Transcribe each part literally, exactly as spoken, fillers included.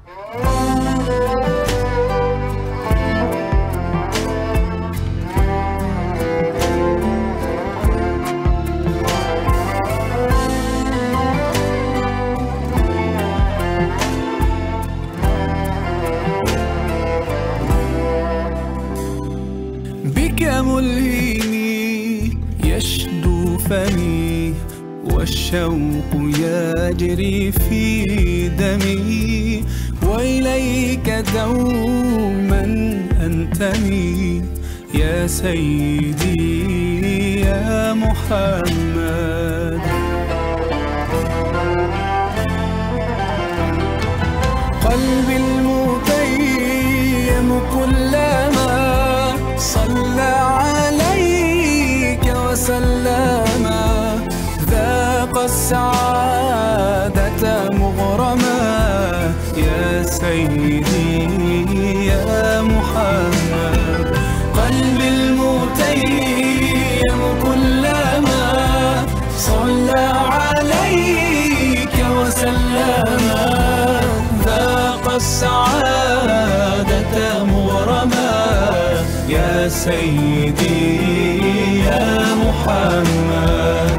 بك ملهمي يشدو فمي والشوق يجري في دمي، وإليك دوما أنتمي يا سيدي يا محمد. قلبي المتيم كلما صلى عليك وسلم ذاق السعادة مغرما يا سيدي يا محمد. قلبي المتيم كلما صلى عليك وسلم ذاق السعادة مغرما يا سيدي يا محمد.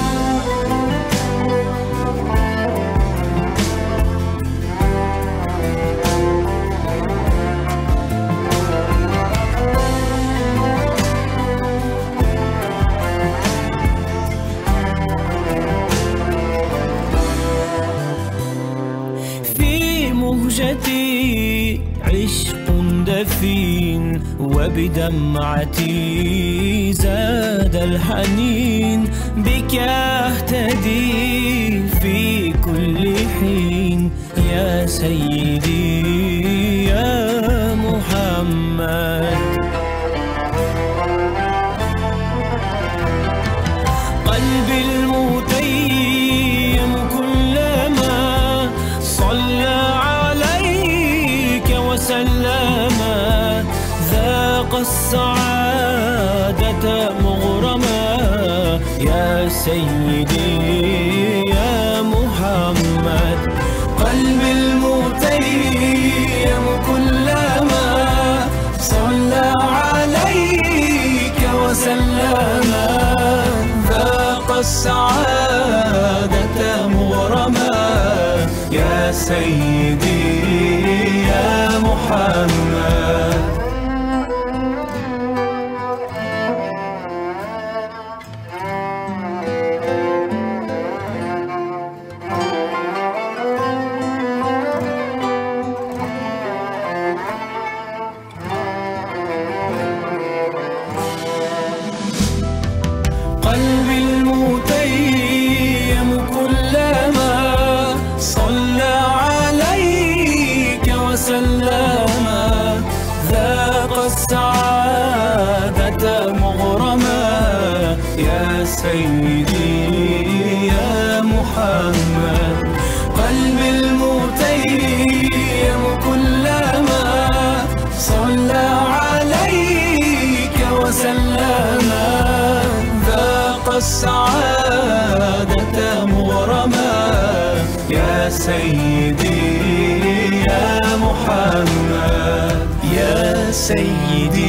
في مهجتي عشق دفين وبدمعتي زاد الحنين، بك اهتدي في كل حين يا سيدي يا محمد. قلبي المتيم كلما صلى عليك وسلم ذاق السعادة مغرما يا سيدي يا محمد. قلبي المتيم كلما صلى عليك وسلم ذاق السعادة مغرما يا سيدي يا محمد. قلبي المتيم كلما صلى عليك وسلم ذاق السعادة مغرما يا سيدي يا محمد. قلبي المتيم كلما صلى عليك وسلم ذاق السعادة مغرما يا سيدي يا محمد. يا سيدي